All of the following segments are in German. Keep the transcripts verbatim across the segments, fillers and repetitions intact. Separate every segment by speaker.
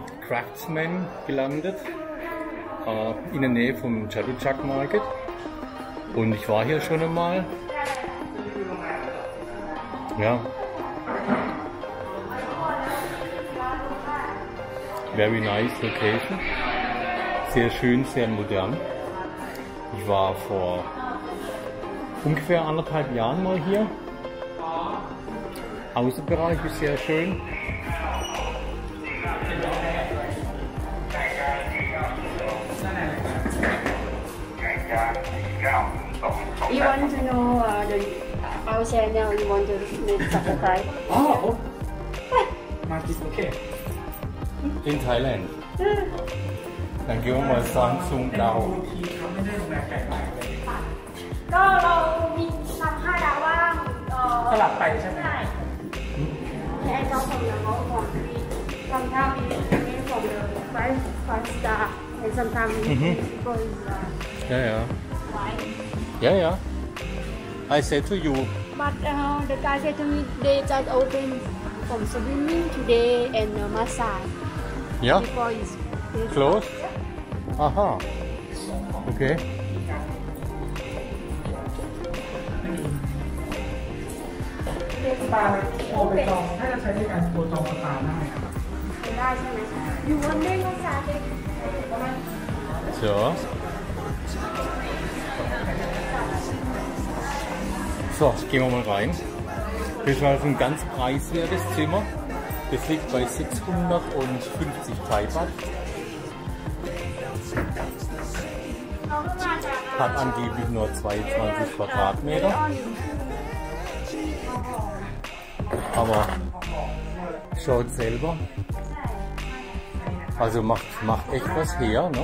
Speaker 1: Craftsman gelandet, äh, in der Nähe vom Chatuchak Market. Und ich war hier schon einmal. Ja. Very nice location. Sehr schön, sehr modern. Ich war vor ungefähr anderthalb Jahren mal hier. Außenbereich ist sehr schön.
Speaker 2: You want to know uh, the our channel? You want to subscribe?
Speaker 3: Oh, oh. Market okay.
Speaker 1: In Thailand. Thank you มาซังซุงดาว
Speaker 2: ก็เรามีทำห้าดาวว่างเอ่อ
Speaker 3: สลับไปใช่ไหม
Speaker 2: ใช่ในไอ้เจ้าของเราเขาบอกมีทำท่ามีมีของเดิม five five star and sometimes people is uh,
Speaker 1: Yeah, yeah.
Speaker 2: white.
Speaker 1: Yeah, yeah. I said to you,
Speaker 2: But uh, the guy said to me they just open from swimming today and uh, massage
Speaker 1: yeah,
Speaker 2: before is
Speaker 1: close. Aha. Okay.
Speaker 3: สปาโอไปจองถ้าจะใช้ในการโทรจองสปาได้ครับ
Speaker 2: ได้ใช่ไหมอยู่วันเด้งก็ซาเด้ง
Speaker 1: So. So, gehen wir mal rein. Das ist also ein ganz preiswertes Zimmer. Das liegt bei sechshundertfünfzig Thai Baht. Hat angeblich nur zweiundzwanzig Quadratmeter. Aber schaut selber. Also macht, macht echt was her, ne?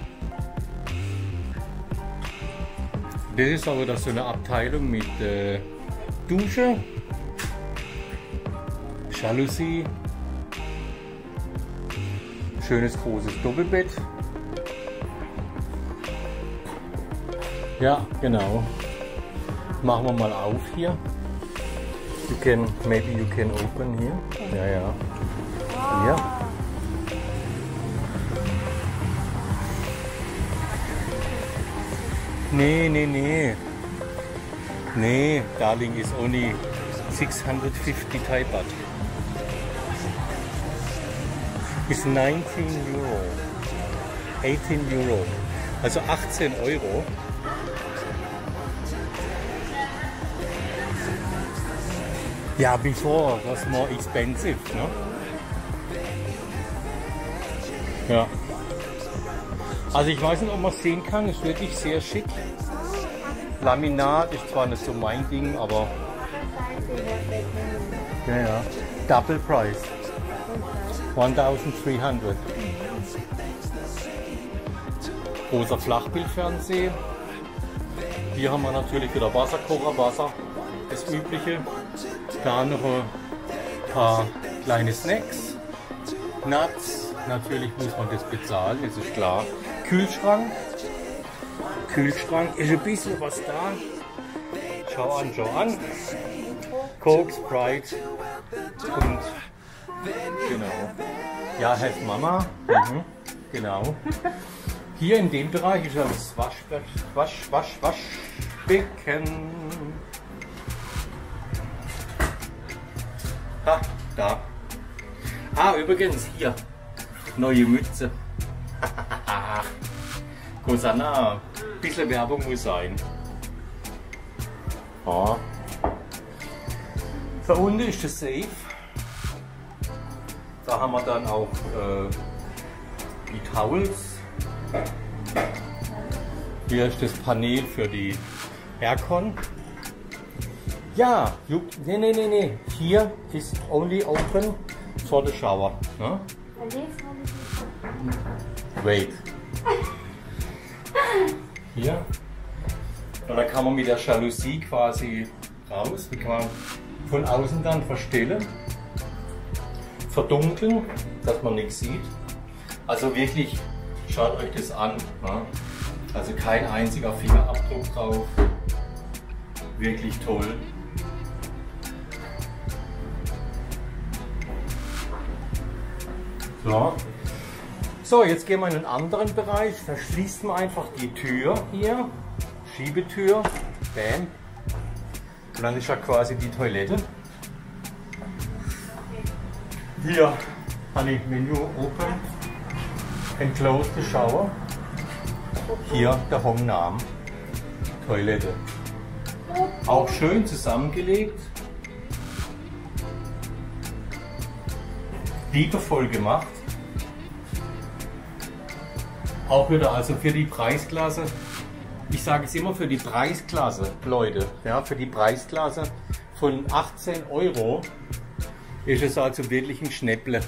Speaker 1: Das ist aber das so eine Abteilung mit äh, Dusche, Jalousie, schönes großes Doppelbett. Ja, genau. Machen wir mal auf hier. You can, maybe you can open here. Ja, ja. Hier. Nee, nee, nee. Nee, darling is only six hundred fifty Thai Baht. It's nineteen Euro. eighteen Euro. Also achtzehn Euro. Ja, before was more expensive, ne? Ja. Also ich weiß nicht, ob man es sehen kann, ist wirklich sehr schick. Laminat ist zwar nicht so mein Ding, aber ja, ja. Double Price. eintausenddreihundert. Großer Flachbildfernseher. Hier haben wir natürlich wieder Wasserkocher, Wasser, das Übliche. Da noch ein paar kleine Snacks, Nuts. Natürlich muss man das bezahlen, das ist klar. Kühlschrank. Kühlschrank ist ein bisschen was da. Schau an, schau an. Coke, Sprite und genau. Ja, heißt Mama. Mhm. Genau. Hier in dem Bereich ist ja das Wasch, Wasch, Wasch, Waschbecken. Ha, da. Ah, übrigens hier. Neue Mütze. Kosana. Bisschen Werbung muss sein. Ja. Da unten ist das Safe. Da haben wir dann auch äh, die Towels. Hier ist das Panel für die Aircon. Ja, you, nee, nee, nee, nee. Hier ist only open for the shower. Ne? Wait. Hier. Und dann kann man mit der Jalousie quasi raus. Die kann man von außen dann verstellen, verdunkeln, dass man nichts sieht. Also wirklich, schaut euch das an. Ne? Also kein einziger Fingerabdruck drauf. Wirklich toll. So. So, jetzt gehen wir in einen anderen Bereich. Da schließt man einfach die Tür hier, Schiebetür, bam. Und dann ist ja quasi die Toilette. Hier habe ich Menü Open and Close the Shower. Hier der Hongnamen, Toilette. Auch schön zusammengelegt. Liebevoll gemacht. Auch wieder also für die Preisklasse. Ich sage es immer für die Preisklasse, Leute. Ja, für die Preisklasse von achtzehn Euro ist es also wirklich ein Schnäpple.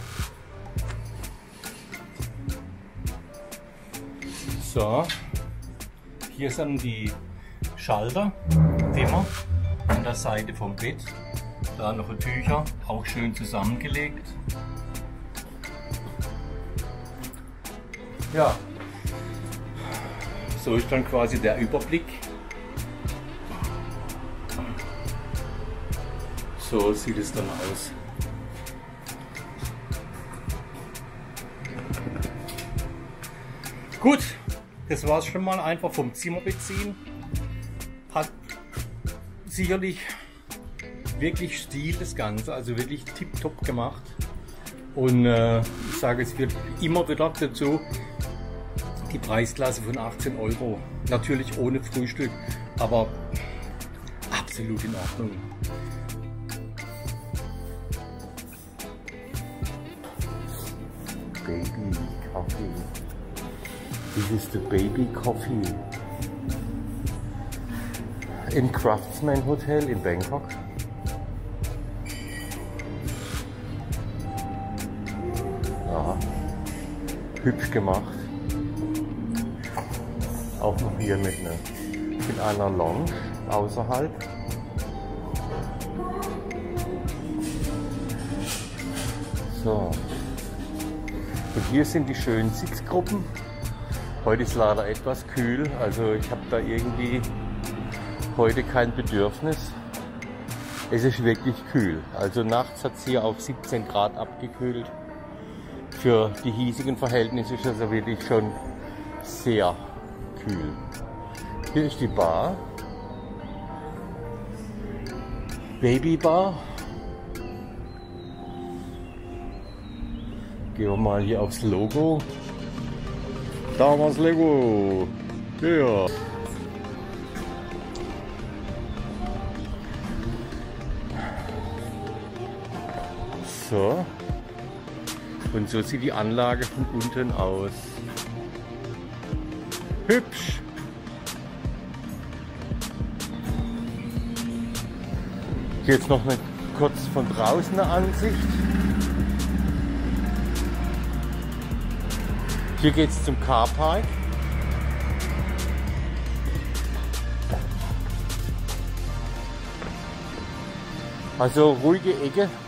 Speaker 1: So, hier sind die Schalter, Dimmer an der Seite vom Bett. Da noch Tücher, auch schön zusammengelegt. Ja, so ist dann quasi der Überblick. So sieht es dann aus. Gut, das war es schon mal einfach vom Zimmer beziehen. Hat sicherlich wirklich Stil das Ganze, also wirklich tipptopp gemacht. Und äh, ich sage es wird immer wieder dazu, die Preisklasse von achtzehn Euro. Natürlich ohne Frühstück, aber absolut in Ordnung. Baby Coffee. This is the Baby Coffee. Im Craftsman Hotel in Bangkok. Ja, hübsch gemacht. Auch noch hier mit, ne, mit einer Lounge außerhalb. So. Und hier sind die schönen Sitzgruppen. Heute ist leider etwas kühl, also ich habe da irgendwie heute kein Bedürfnis. Es ist wirklich kühl. Also nachts hat es hier auf siebzehn Grad abgekühlt. Für die hiesigen Verhältnisse ist das also wirklich schon sehr kühl. Hier ist die Bar. Baby Bar. Gehen wir mal hier aufs Logo. Da haben wir das Logo. Ja. So. Und so sieht die Anlage von unten aus. Hübsch. Jetzt noch eine, kurz von draußen eine Ansicht. Hier geht es zum Carpark. Also ruhige Ecke.